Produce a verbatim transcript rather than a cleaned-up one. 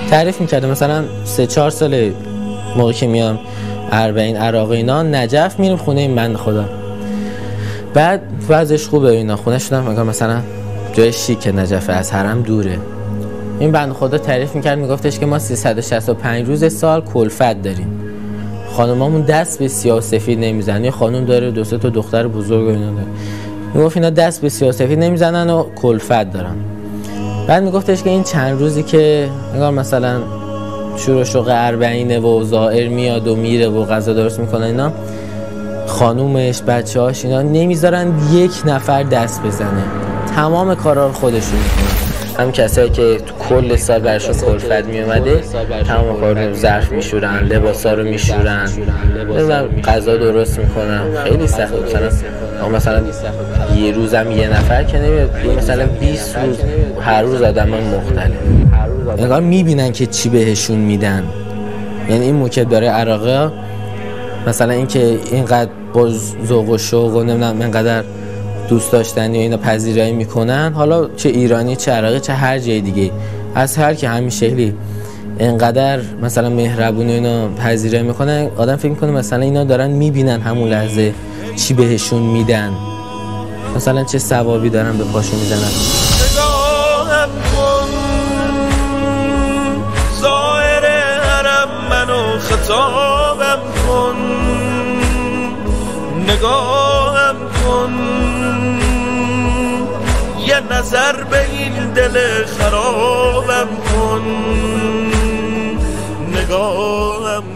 تعریف میکرده مثلا سه چهار سال موقع که میام اربعین عراق اینا نجف میریم خونه این بند خدا، بعد وضعش خوبه اینا، خونه شدم میگم مثلا جای شیک نجف، از حرم دوره. این بند خدا تعریف میکرد میگفتش که ما سیصد و شصت و پنج روز سال کلفت داریم، خانمامون دست به سیاه و سفید نمیزنن. یه خانم داره دو سه تا دختر بزرگ اینا داره، میگفت اینا دست به سیاه و سفید نمیزنن و کلفت دارن. بعد میگفتش که این چند روزی که انگار مثلا شروع شوق اربعینه و زائر میاد و میره و غذا درست میکنن اینا، خانومش بچه‌هاش اینا نمیذارن یک نفر دست بزنه، تمام کارا رو خودشون میکنن. هم کسایی که تو کل سال براشون کلفت میومده تمام کارا رو ظرف میشورن، لباسا رو میشورن، غذا درست میکنن. خیلی سخته. مثلا مثلا یه روزم یه نفر که نمیاد، مثلا بیست روز هر روز آدمان مختلف انگار میبینن که چی بهشون میدن. یعنی این موکب داره عراقی مثلا اینکه اینقدر با ذوق و شوق و نمیدونم اینقدر دوست داشتنی و اینا پذیرایی میکنن، حالا چه ایرانی چه عراقی چه هر جای دیگه، از هر کی همین شکلی اینقدر مثلا مهربونی اینا پذیرایی میکنن، آدم فکر میکنه مثلا اینا دارن میبینن همون لحظه چی بهشون میدن، مثلا چه ثوابی دارن به پاشون میزنن. نگاهم کن ظاهر حرم منو خطابم کن، نگاهم کن یه نظر به این دل خرابم کن، نگاهم